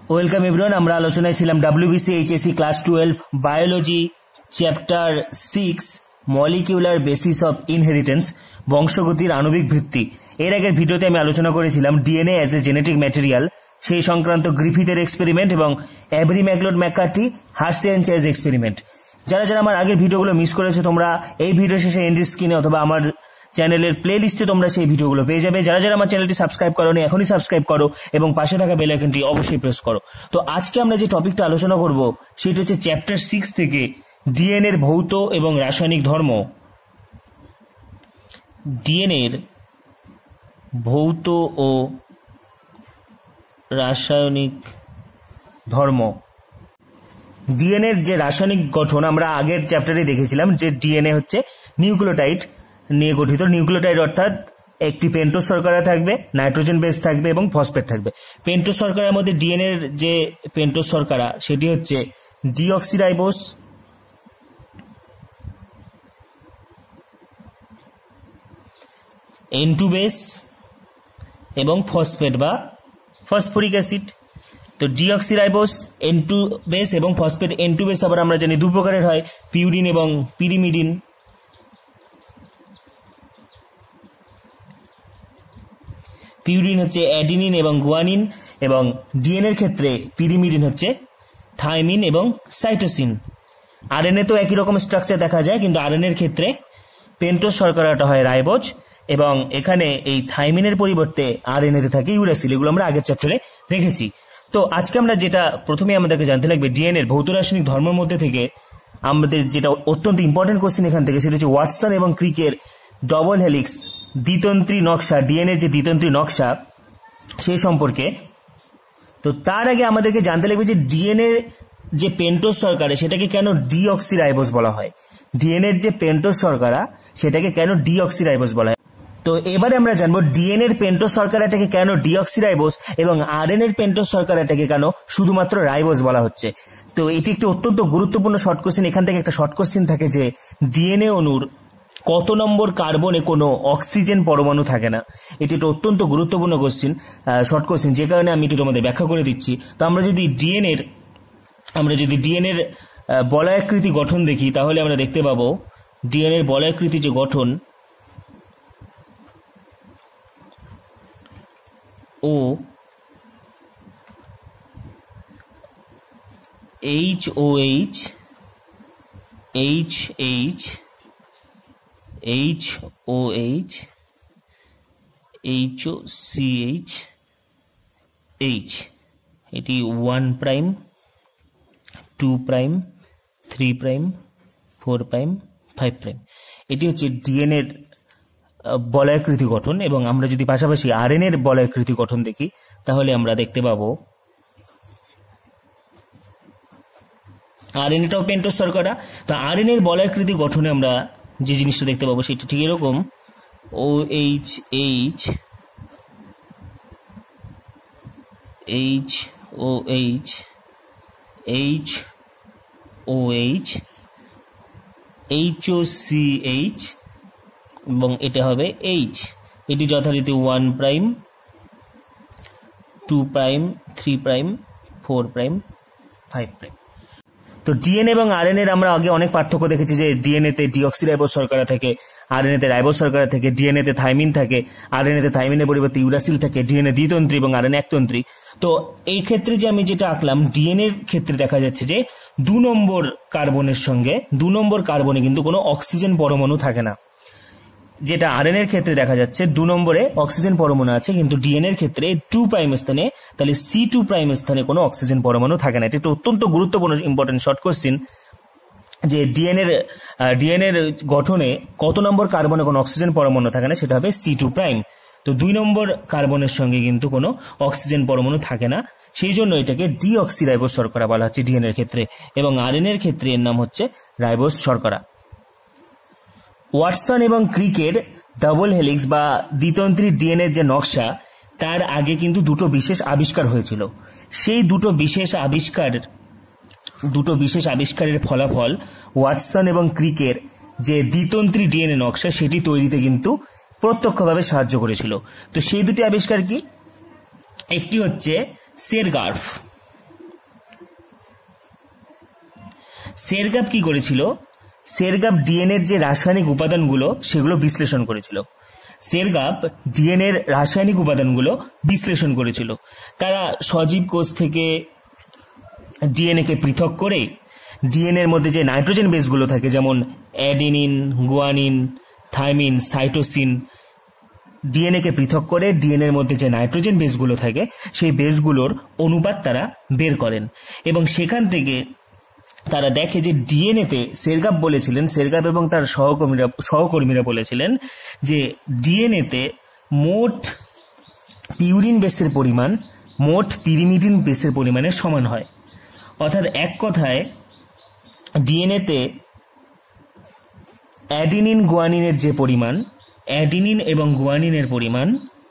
Welcome everyone. আমরা আলোচনায় ছিলাম WBC HSC class 12 biology chapter 6 molecular basis of inheritance, বংশগতির আণবিক ভিত্তি। এর আগের ভিডিওতে আমি আলোচনা করেছিলাম DNA as a genetic material, সেই সংক্রান্ত গ্রিফিথের এক্সপেরিমেন্ট এবং Avery MacLeod McCarty Hershey and Chase experiment. যারা যারা আমার আগের ভিডিওগুলো মিস করেছে, তোমরা এই ভিডিও শেষে এন্ড স্ক্রিনে অথবা আমার চ্যানেলের প্লে লিস্টে তোমরা সেই ভিডিওগুলো পেয়ে যাবে। যারা যারা আমার চ্যানেলটি সাবস্ক্রাইব করোনি এখনই সাবস্ক্রাইব করো এবং পাশে থাকা বেল আইকনটি অবশ্যই প্রেস করো। তো আজকে আমরা যে টপিকটা আলোচনা করব সেটা হচ্ছে চ্যাপ্টার 6 থেকে ডিএনএ এর ভৌত এবং রাসায়নিক ধর্ম। ডিএনএ এর ভৌত ও রাসায়নিক ধর্ম। ডিএনএ এর যে রাসায়নিক গঠন আমরা আগের চ্যাপ্টারে দেখেছিলাম যে ডিএনএ হচ্ছে নিউক্লিওটাইড নিয়ে গঠিত। নিউক্লিওটাইড অর্থাৎ একটি পেন্টোজ শর্করা থাকবে, নাইট্রোজেন বেস থাকবে এবং ফসফেট থাকবে। পেন্টোজ শর্করার মধ্যে ডিএনএ এর যে পেন্টোজ শর্করা সেটি হচ্ছে ডিঅক্সিরাইবোজ, N2 বেস এবং ফসফেট বা ফসফরিক অ্যাসিড। তো ডিঅক্সিরাইবোজ N2 বেস এবং ফসফেট N2 বেস আবার আমরা জানি দু প্রকারের হয়, পিউরিন এবং পিরিমিডিন। পিউরিন হচ্ছে অ্যাডিনিন এবং গুয়ানিন এবং ডিএনএর ক্ষেত্রে পিরিমিডিন হচ্ছে থাইমিন এবং সাইটোসিন। আরএনএ তো একই রকম স্ট্রাকচার দেখা যায়, কিন্তু আরএনএর ক্ষেত্রে পেন্টোজ শর্করাটা হয় রাইবোজ এবং এখানে এই থাইমিনের পরিবর্তে আরএনএতে থাকে ইউরাসিল। এগুলো আমরা আগের চ্যাপ্টারে দেখেছি। তো আজকে আমরা যেটা প্রথমে আমাদেরকে জানতে লাগবে ডিএনএর ভৌত রাসায়নিক ধর্মের মধ্যে থেকে আমাদের যেটা অত্যন্ত ইম্পর্টেন্ট কোশ্চেন এখান থেকে, সেটা হচ্ছে ওয়াটসন এবং ক্রিকের ডবল হেলিক্স দ্বিতন্ত্রী নকশা, ডিএনএর যে দ্বিতন্ত্রী নকশা সেই সম্পর্কে। তো তার আগে আমাদেরকে জানতে লাগবে যে ডিএনএ যে পেন্টোজ শর্করা সেটাকে কেন ডিঅক্সিরাইবোজ বলা হয়। ডিএনএর যে পেন্টোজ শর্করা সেটাকে কেন ডিঅক্সিরাইবোজ বলা হয়। তো এবারে আমরা জানবো ডিএনএ এর পেন্টোজ শর্করাটাকে কেন ডিঅক্সিরাইবোজ এবং আরএনএ এর পেন্টোজ শর্করাটাকে কেন শুধুমাত্র রাইবোজ বলা হচ্ছে। তো এটি একটি অত্যন্ত গুরুত্বপূর্ণ শর্ট কোশ্চেন। এখান থেকে একটা শর্ট কোশ্চেন থাকে যে ডিএনএ অণুর কত নম্বর কার্বনে কোনো অক্সিজেন পরমাণু থাকে না। এটি একটা অত্যন্ত গুরুত্বপূর্ণ কোশ্চেন, শর্ট কোশ্চেন, যে কারণে আমি এটি তোমাদের ব্যাখ্যা করে দিচ্ছি। তো আমরা যদি ডিএনএর বলয়াকৃতি গঠন দেখি তাহলে আমরা দেখতে পাবো ডিএনএর বলয়াকৃতি যে গঠন ও HOH HH HOH HOCH H, এটি 1 prime 2 prime 3 prime 4 prime 5 prime. এটি হচ্ছে ডিএনএ এর বলয়াকৃতি গঠন। এবং আমরা যদি পাশাপাশি আরএনএ এর বলয়াকৃতি গঠন দেখি তাহলে আমরা দেখতে পাবো আরএনএটাও পেন্টোজ শর্করা। তো আরএনএ এর বলয়াকৃতি গঠনে আমরা যে জিনিসটা দেখতে পাবো সেটা ঠিক এরকম OH HOH HOH HOCH এবং এটা হবে H। এটি যথারীতি 1 prime 2 prime 3 prime 4 prime 5 prime. তো ডিএনএ এবং আরএনএ আমরা আগে অনেক পার্থক্য দেখেছি যে ডিএনএ তে ডিঅক্সিরাইবোজ শর্করা থাকে, আরএনএ তে রাইবোজ শর্করা থাকে, ডিএনএ তে থাইমিন থাকে, আরএনএ তে থাইমিনের পরিবর্তে ইউরাসিল থাকে, ডিএনএ দ্বিতন্ত্রী এবং আরএনএ একতন্ত্রী। তো এই ক্ষেত্রে যে আমি যেটা আঁকলাম ডিএনএ এর ক্ষেত্রে দেখা যাচ্ছে যে 2 নম্বর কার্বনের সঙ্গে 2 নম্বর কার্বনে কিন্তু কোনো অক্সিজেন পরমাণু থাকে না। যেটা আরএনএ এর ক্ষেত্রে দেখা যাচ্ছে 2 নম্বরে অক্সিজেন পরমাণু আছে, কিন্তু ডিএনএ এর ক্ষেত্রে 2 প্রাইম স্থানে, তাহলে C2 প্রাইম স্থানে কোনো অক্সিজেন পরমাণু থাকে না। এটা একটা অত্যন্ত গুরুত্বপূর্ণ ইম্পর্টেন্ট শর্ট কোশ্চেন যে ডিএনএ এর গঠনে কত নম্বর কার্বনে কোনো অক্সিজেন পরমাণু থাকে না, সেটা হবে C2 প্রাইম। তো 2 নম্বর কার্বনের সঙ্গে কিন্তু কোনো অক্সিজেন পরমাণু থাকে না, সেই জন্য এটাকে ডিঅক্সিরাইবোজ শর্করা বলা হচ্ছে ডিএনএ এর ক্ষেত্রে। এবং আরএনএ এর ক্ষেত্রে এর নাম হচ্ছে রাইবোজ শর্করা। ওয়াটসন এবং ক্রিকের ডাবল হেলিক্স বা দ্বিতন্ত্রী ডিএনএ যে নকশা, তার আগে কিন্তু দুটো বিশেষ আবিষ্কার হয়েছিল। সেই দুটো বিশেষ আবিষ্কারের ফলাফল ওয়াটসন এবং ক্রিকের যে দ্বিতন্ত্রী ডিএনএ নকশা সেটি তৈরিতে কিন্তু প্রত্যক্ষভাবে সাহায্য করেছিল। তো সেই দুটি আবিষ্কার কি? একটি হচ্ছে সেরগার্ফ সেরগাপ কি করেছিল, সেরগাপ ডিএনএর যে রাসায়নিক উপাদানগুলো সেগুলো বিশ্লেষণ করেছিল। সেরগাপ ডিএনএর রাসায়নিক উপাদানগুলো বিশ্লেষণ করেছিল। তারা সজীব কোষ থেকে ডিএনএ কে পৃথক করে ডিএনএর মধ্যে যে নাইট্রোজেন বেসগুলো থাকে, যেমন adenine, guanine, thymine, cytosine, DNA কে পৃথক করে ডিএনএর মধ্যে যে নাইট্রোজেন বেসগুলো থাকে সেই বেসগুলোর অনুপাত তারা বের করেন এবং সেখান থেকে তারা দেখে যে ডিএনএতে সেরগাপ বলেছিলেন, সেরগাপ এবং তার সহকর্মীরা বলেছিলেন যে ডিএনএতে মোট পিউরিন বেসের পরিমাণ মোট পিরিমিডিন বেসের পরিমাণের সমান হয়। অর্থাৎ এক কথায় ডিএনএতে অ্যাডিনিন গুয়ানিনের যে পরিমাণ, অ্যাডিনিন এবং গুয়ানিনের পরিমাণ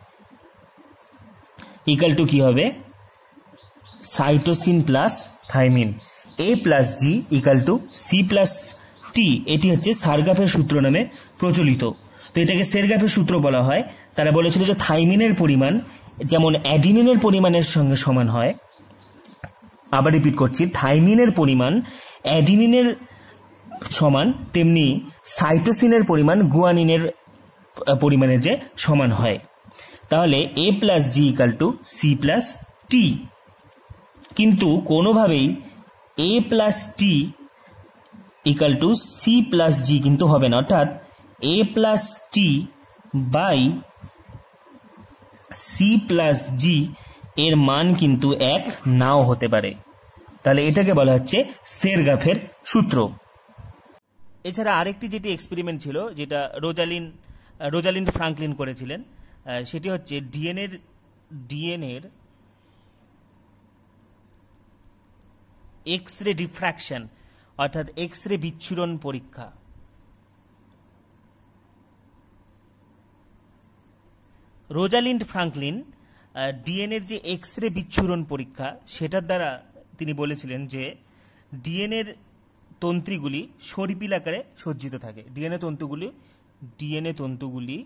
ইকুয়াল টু কি হবে, cytosine plus thymine, A plus G equal to C plus T. এটি হচ্ছে সারগাপের সূত্র নামে প্রচলিত। তো এটাকে সেরগাপের সূত্র বলা হয়। তারা বলেছিল যে থাইমিনের পরিমাণ যেমন অ্যাডিনিনের পরিমাণের সঙ্গে সমান হয়, আবার রিপিট করছি, থাইমিনের পরিমাণ অ্যাডিনিনের সমান, তেমনি সাইটোসিনের পরিমাণ গুয়ানিনের পরিমাণের যে সমান হয়। তাহলে A plus G equal to C plus T. কিন্তু কোনোভাবেই A plus T equal to C plus G কিন্তু হবে না। অর্থাৎ A plus T by C plus G এর মান কিন্তু এক নাও হতে পারে। তাহলে এটাকে বলা হচ্ছে সেরগাপের সূত্র। এছাড়া আরেকটি যেটি এক্সপেরিমেন্ট ছিল, যেটা রোজালিন্ড ফ্রাঙ্কলিন করেছিলেন, সেটি হচ্ছে ডিএনএর এক্স রে ডিফ্র্যাকশন, অর্থাৎ এক্স রে বিচ্ছুরণ পরীক্ষা। রোজালিন্ড ফ্রাঙ্কলিন ডিএনএর যে এক্স রে বিচ্ছুরণ পরীক্ষা সেটার দ্বারা তিনি বলেছিলেন যে ডিএনএর তন্ত্রীগুলি সর্পিল আকারে সজ্জিত থাকে। ডিএনএ তন্তুগুলি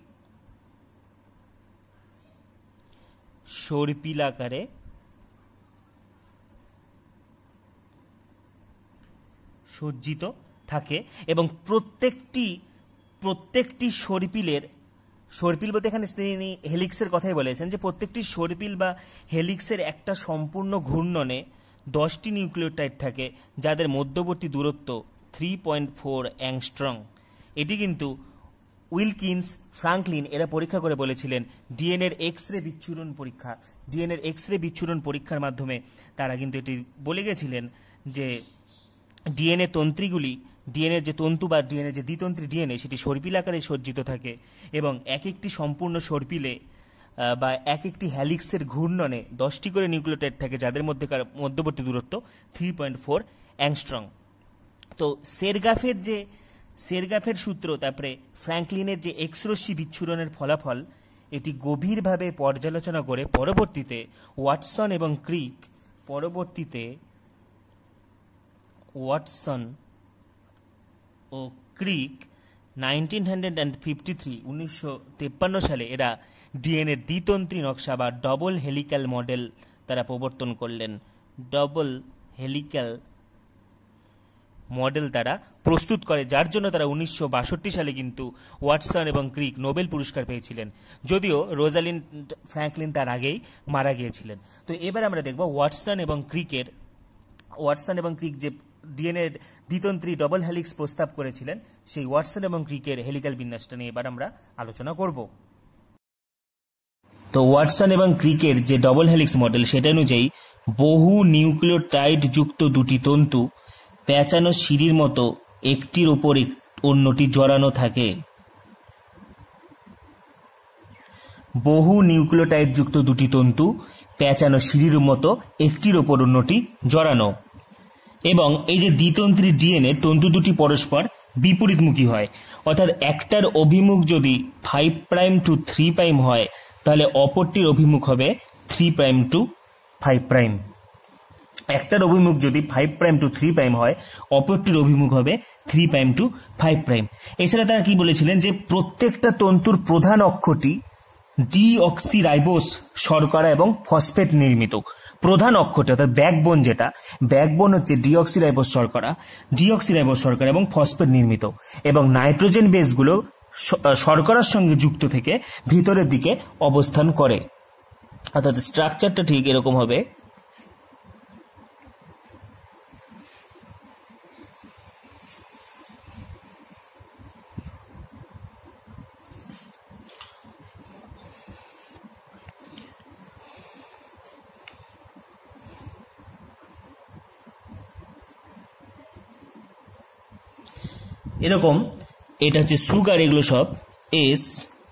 সর্পিল আকারে সজ্জিত থাকে এবং প্রত্যেকটি সর্পিল বলতে এখানে তিনি হেলিক্সের কথাই বলেছেন, যে প্রত্যেকটি সর্পিল বা হেলিক্সের একটা সম্পূর্ণ ঘূর্ণনে 10টি নিউক্লিওটাইড থাকে যাদের মধ্যবর্তী দূরত্ব 3.4 অ্যাংস্ট্রং। এটি কিন্তু উইলকিন্স, ফ্রাঙ্কলিন এরা পরীক্ষা করে বলেছিলেন ডিএনএর এক্স রে বিচ্ছুরণ পরীক্ষার মাধ্যমে তারা কিন্তু এটি বলে গেছিলেন যে ডিএনএ তন্ত্রীগুলি, ডিএনএর যে তন্তু বা ডিএনএ যে দ্বিতন্ত্রী ডিএনএ সেটি সর্পিল আকারে সজ্জিত থাকে এবং এক একটি সম্পূর্ণ সর্পিলে বা এক একটি হ্যালিক্সের ঘূর্ণনে 10টি করে নিউক্লিওটাইড থাকে যাদের মধ্যেকার মধ্যবর্তী দূরত্ব 3.4 অ্যাংস্ট্রং। তো সেরগাপের সূত্র, তারপরে ফ্র্যাঙ্কলিনের যে এক্সরশ্মি বিচ্ছুরণের ফলাফল, এটি গভীরভাবে পর্যালোচনা করে পরবর্তীতে ওয়াটসন ও ক্রিক 1953 সালে এরা ডিএনএর দ্বিতন্ত্রী নকশা বা ডবল হেলিক্যাল মডেল তারা প্রবর্তন করলেন। ডবল হেলিক্যাল মডেল তারা প্রস্তুত করে, যার জন্য তারা 1962 সালে কিন্তু ওয়াটসন এবং ক্রিক নোবেল পুরস্কার পেয়েছিলেন, যদিও রোজালিন্ড ফ্র্যাঙ্কলিন তার আগেই মারা গিয়েছিলেন। তো এবার আমরা দেখব ওয়াটসন এবং ক্রিক যে ডিএনএ দ্বিতন্ত্রী ডবল হেলিক্স প্রস্তাব করেছিলেন, সেই ওয়াটসন এবং ক্রিকের হেলিক্যাল বিন্যাসটা নিয়ে এবার আমরা আলোচনা করব। তো ওয়াটসন এবং ক্রিকের যে ডবল হেলিক্স মডেল, সেটা অনুযায়ী বহু নিউক্লিওটাইড যুক্ত দুটি তন্তু পেঁচানো সিঁড়ির মতো একটির উপর অন্যটি জড়ানো থাকে। বহু নিউক্লিওটাইড যুক্ত দুটি তন্তু পেঁচানো সিঁড়ির মতো একটির উপর অন্যটি জড়ানো, এবং এই যে দ্বিতন্ত্রী ডিএনএ তন্তু দুটি পরস্পর বিপরীতমুখী হয়। অর্থাৎ একটার অভিমুখ যদি 5' to 3' হয়, তাহলে অপরটির অভিমুখ হবে 3' to 5'। একটার অভিমুখ যদি 5' to 3' হয়, অপরটির অভিমুখ হবে 3' to 5'। এছাড়া তারা কি বলেছিলেন যে প্রত্যেকটা তন্তুর প্রধান অক্ষটি ডিঅক্সিরাইবোস শর্করা এবং ফসফেট নির্মিত। প্রধান অক্ষরটি অর্থাৎ ব্যাকবোন, যেটা ব্যাকবোন হচ্ছে ডিঅক্সিরাইবোস শর্করা এবং ফসফেট নির্মিত, এবং নাইট্রোজেন বেসগুলো শর্করার সঙ্গে যুক্ত থেকে ভিতরের দিকে অবস্থান করে। অর্থাৎ স্ট্রাকচারটা ঠিক এরকম হবে। এরকম এটা হচ্ছে সুগার, এগুলো সব এস,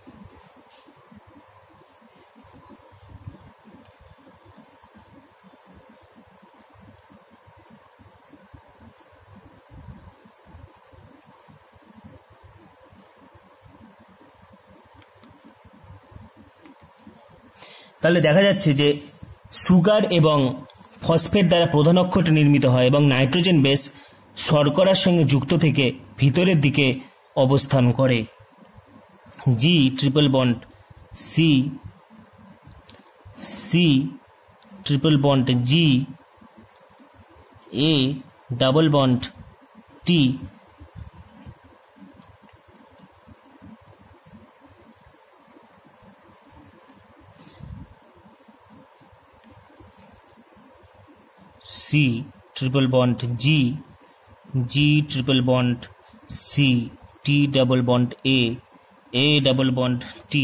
তাহলে দেখা যাচ্ছে যে সুগার এবং ফসফেট দ্বারা প্রধান অক্ষরটি নির্মিত হয় এবং নাইট্রোজেন বেস শর্করার সঙ্গে যুক্ত থেকে ভিতরের দিকে অবস্থান করে। G triple bond C, C triple bond G, A double bond T, C triple bond G, G triple bond C, T double bond A double bond T,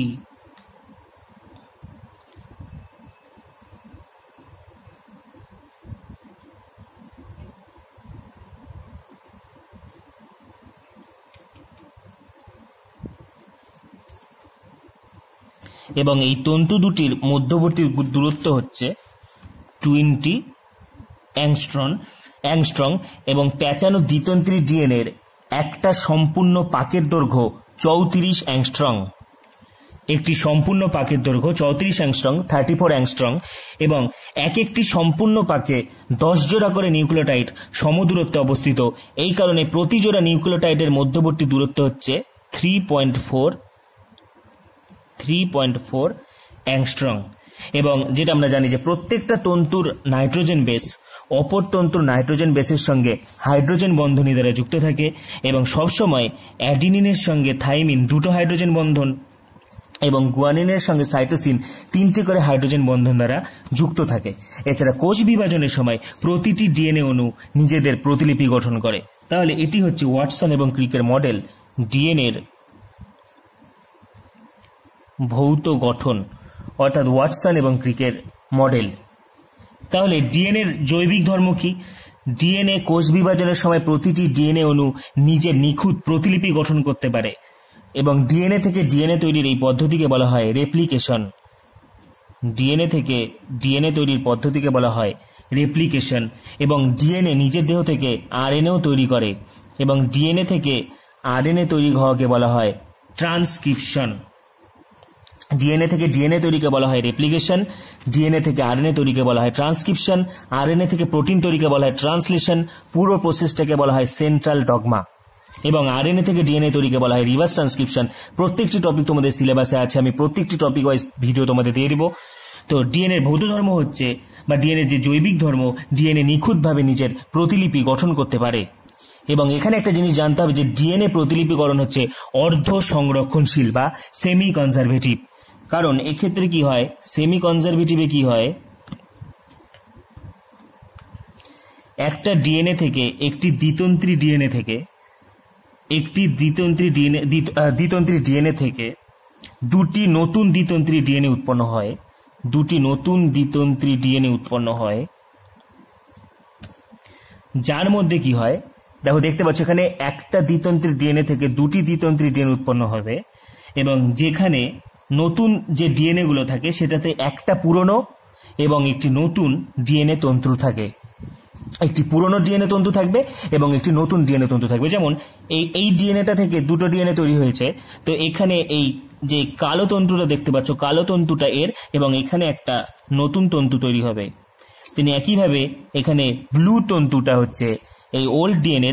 এবং এই তন্তু দুটির মধ্যবর্তী দূরত্ব হচ্ছে 20 অ্যাংস্ট্রং এবং প্যাঁচানো দ্বিতন্ত্রী ডিএনএর একটা সম্পূর্ণ পাকের দৈর্ঘ্য 34 অ্যাংস্ট্রং। একটি সম্পূর্ণ পাকের দৈর্ঘ্য 34 অ্যাংস্ট্রং, 34 অ্যাংস্ট্রং, এবং এক একটি সম্পূর্ণ পাকে 10 জোড়া করে নিউক্লিওটাইড সমদূরত্বে অবস্থিত। এই কারণে প্রতি জোড়া নিউক্লিওটাইডের মধ্যবর্তী দূরত্ব হচ্ছে 3.4 অ্যাংস্ট্রং। এবং যেটা আমরা জানি যে প্রত্যেকটা তন্তুর নাইট্রোজেন বেস অপর তন্তুর নাইট্রোজেন বেসের সঙ্গে হাইড্রোজেন বন্ধনী দ্বারা যুক্ত থাকে, এবং সবসময় অ্যাডিনিনের সঙ্গে থাইমিন 2টো হাইড্রোজেন বন্ধন এবং গুয়ানিনের সঙ্গে সাইটোসিন 3টি করে হাইড্রোজেন বন্ধন দ্বারা যুক্ত থাকে। এছাড়া কোষ বিভাজনের সময় প্রতিটি ডিএনএ অণু নিজেদের প্রতিলিপি গঠন করে। তাহলে এটি হচ্ছে ওয়াটসন এবং ক্রিকের মডেল, ডিএনএর ভৌত গঠন, অর্থাৎ ওয়াটসন এবং ক্রিকের মডেল। তাহলে ডিএনএর জৈবিক ধর্ম কি? ডিএনএ কোষ বিভাজনের সময় প্রতিটি ডিএনএ অণু নিজের নিখুঁত প্রতিলিপি গঠন করতে পারে, এবং ডিএনএ থেকে ডিএনএ তৈরির এই পদ্ধতিকে বলা হয় রেপ্লিকেশন। ডিএনএ থেকে ডিএনএ তৈরির পদ্ধতিকে বলা হয় রেপ্লিকেশন। এবং ডিএনএ নিজের দেহ থেকে আরএনএও তৈরি করে, এবং ডিএনএ থেকে আরএনএ তৈরি হওয়াকে বলা হয় ট্রান্সক্রিপশন। ডিএনএ থেকে ডিএনএ তৈরিকে বলা হয় রেপ্লিকেশন, ডিএনএ থেকে আরএনএ তৈরিকে বলা হয় ট্রান্সক্রিপশন, আরএনএ থেকে প্রোটিন তৈরিকে বলা হয় ট্রান্সলেশন, পুরো প্রসেসটাকে বলা হয় সেন্ট্রাল ডগমা, এবং আরএনএ থেকে ডিএনএ তৈরিকে বলা হয় রিভার্স ট্রান্সক্রিপশন। প্রত্যেকটি টপিক তোমাদের সিলেবাসে আছে, আমি প্রত্যেকটি টপিক ওয়াইজ ভিডিও তোমাদের দিয়ে দিব। তো ডিএনএর ভৌত ধর্ম হচ্ছে, বা ডিএনএ যে জৈবিক ধর্ম, ডিএনএ নিখুঁতভাবে নিজের প্রতিলিপি গঠন করতে পারে। এবং এখানে একটা জিনিস জানতে হবে যে ডিএনএ প্রতিলিপিকরণ হচ্ছে অর্ধ সংরক্ষণশীল বা সেমি কনজারভেটিভ। কারণ এক্ষেত্রে কি হয়, সেমি কনজারভেটিভে কি হয়, একটা ডিএনএ থেকে একটি দ্বিতন্ত্রী ডিএনএ থেকে দ্বিতন্ত্রী ডিএনএ থেকে দুটি নতুন দ্বিতন্ত্রী ডিএনএ উৎপন্ন হয়, যার মধ্যে কি হয় দেখো, দেখতে পাচ্ছ এখানে একটা দ্বিতন্ত্রী ডিএনএ থেকে দুটি দ্বিতন্ত্রী ডিএনএ উৎপন্ন হবে, এবং যেখানে নতুন যে ডিএনএ গুলো থাকে সেটাতে একটা পুরনো এবং একটি নতুন ডিএনএ তন্তু থাকে। একটি পুরনো ডিএনএ তন্তু থাকবে এবং একটি নতুন ডিএনএ তন্তু থাকবে। যেমন এই ডিএনএটা থেকে দুটো ডিএনএ তৈরি হয়েছে, তো এখানে এই যে কালো তন্তুটা দেখতে পাচ্ছ, কালো তন্তুটা এর, এবং এখানে একটা নতুন তন্তু তৈরি হবে। তিনি একইভাবে এখানে ব্লু তন্তুটা হচ্ছে এই ওল্ড ডিএনএর,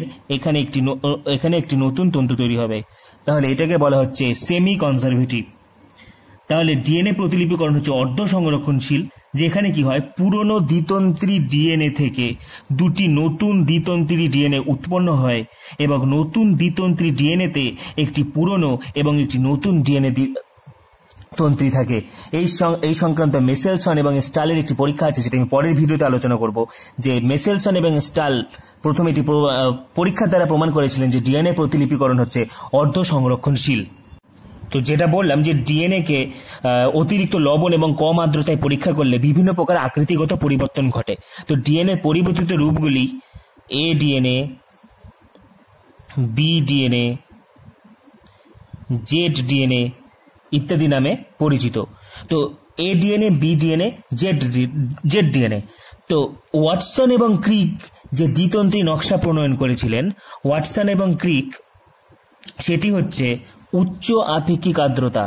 এখানে একটি নতুন তন্তু তৈরি হবে। তাহলে এটাকে বলা হচ্ছে সেমি কনজারভেটিভ। তাহলে ডিএনএ প্রতিলিপিকরণ হচ্ছে অর্ধ সংরক্ষণশীল, যেখানে কি হয় পুরনো দ্বিতন্ত্রী ডিএনএ থেকে দুটি নতুন দ্বিতন্ত্রী ডিএনএ উৎপন্ন হয় এবং নতুন দ্বিতন্ত্রী ডিএনএতে একটি পুরনো এবং একটি নতুন ডিএনএ তন্ত্রী থাকে। এই সংক্রান্ত মেসেলসন এবং স্টালের একটি পরীক্ষা আছে, যেটা আমি পরের ভিডিওতে আলোচনা করব, যে মেসেলসন এবং স্টাল প্রথমে এটি পরীক্ষার দ্বারা প্রমাণ করেছিলেন যে ডিএনএ প্রতিলিপিকরণ হচ্ছে অর্ধ সংরক্ষণশীল। তো যেটা বললাম যে ডিএনএ কে অতিরিক্ত লবণ এবং কম আর্দ্রতায় পরীক্ষা করলে বিভিন্ন প্রকার আকৃতিগত পরিবর্তন ঘটে। তো ডিএনএ পরিবর্তিত রূপগুলি A DNA, B DNA, Z DNA ইত্যাদি নামে পরিচিত। তো A DNA, B DNA, Z DNA. তো ওয়াটসন এবং ক্রিক যে দ্বিতন্ত্রী নকশা প্রণয়ন করেছিলেন, ওয়াটসন এবং ক্রিক, সেটি হচ্ছে উচ্চ আপেক্ষিক আর্দ্রতা,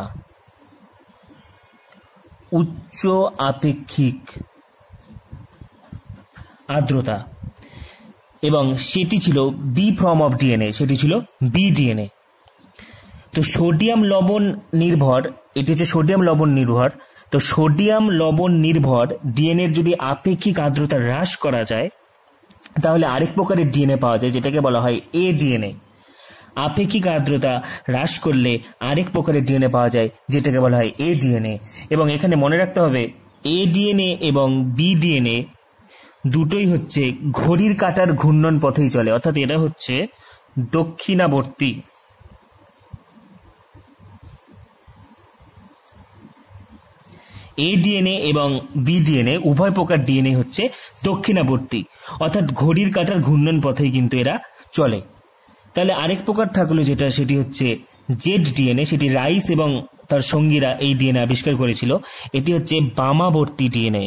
উচ্চ আপেক্ষিক আর্দ্রতা, এবং সেটি ছিল বি ফর্ম অফ ডিএনএ, সেটি ছিল বি ডিএনএ। তো সোডিয়াম লবণ নির্ভর, এটি হচ্ছে সোডিয়াম লবণ নির্ভর। তো সোডিয়াম লবণ নির্ভর ডিএনএর যদি আপেক্ষিক আর্দ্রতা হ্রাস করা যায়, তাহলে আরেক প্রকারের ডিএনএ পাওয়া যায়, যেটাকে বলা হয় এ ডিএনএ। আপেক্ষিক আর্দ্রতা হ্রাস করলে আরেক প্রকারের ডিএনএ পাওয়া যায়, যেটাকে বলা হয় এ ডিএনএ। এবং এখানে মনে রাখতে হবে, এ ডিএনএ এবং বি ডিএনএ দুটোই হচ্ছে ঘড়ির কাঁটার ঘূর্ণন পথেই চলে, অর্থাৎ এরা হচ্ছে দক্ষিণাবর্তী। এ ডিএনএ এবং বি ডিএনএ উভয় প্রকার ডিএনএ হচ্ছে দক্ষিণাবর্তী, অর্থাৎ ঘড়ির কাঁটার ঘূর্ণন পথেই কিন্তু এরা চলে। তাহলে আরেক প্রকার থাকলো যেটা, সেটি হচ্ছে জেড ডিএনএ, সেটি রাইস এবং তার সঙ্গীরা এই ডিএনএ আবিষ্কার করেছিল। এটি হচ্ছে বামাবর্তী ডিএনএ।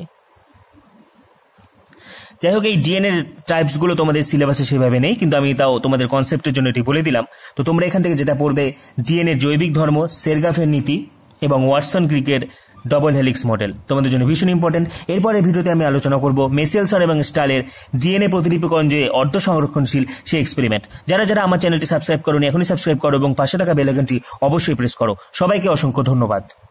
যাই হোক, এই ডিএনএ টাইপস গুলো তোমাদের সিলেবাসে সেভাবে নেই, কিন্তু আমি তাও তোমাদের কনসেপ্টের জন্য এটি বলে দিলাম। তো তোমরা এখান থেকে যেটা পড়বে, ডিএনএ জৈবিক ধর্ম, সেরগাফের নীতি এবং ওয়াটসন ক্রিকের ডবল হেলিক্স মডেল তোমাদের জন্য ভীষণ ইম্পর্টেন্ট। এরপরের ভিডিওতে আমি আলোচনা করব মেসেলসন এবং স্টালের ডিএনএ প্রতিলিপিকরণ যে অর্ধ সংরক্ষণশীল সেই এক্সপেরিমেন্ট। যারা যারা আমার চ্যানেলটি সাবস্ক্রাইব করোনি, এখনই সাবস্ক্রাইব করো এবং পাশে থাকা বেল আইকনটি অবশ্যই প্রেস করো। সবাইকে অসংখ্য ধন্যবাদ।